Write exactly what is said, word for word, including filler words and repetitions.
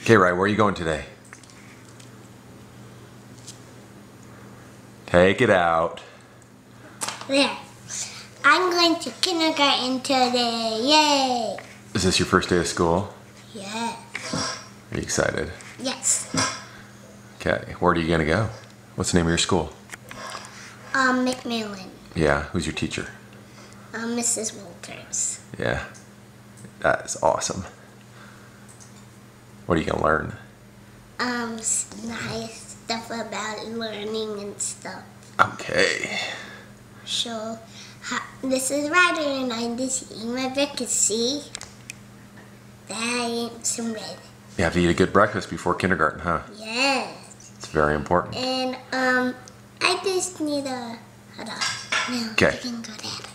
Okay, Ryan, where are you going today? Take it out. There. I'm going to kindergarten today. Yay! Is this your first day of school? Yes. Are you excited? Yes. Okay, where are you gonna go? What's the name of your school? Um, McMillan. Yeah, who's your teacher? Um, Missus Walters. Yeah, that is awesome. What are you gonna learn? Um, s- nice stuff about learning and stuff. Okay. So, ha- this is Ryder and I'm this is my vacancy. That I ate some red. You have to eat a good breakfast before kindergarten, huh? Yes. It's very important. And, um, I just need a, hold on. No, Okay. you can go there.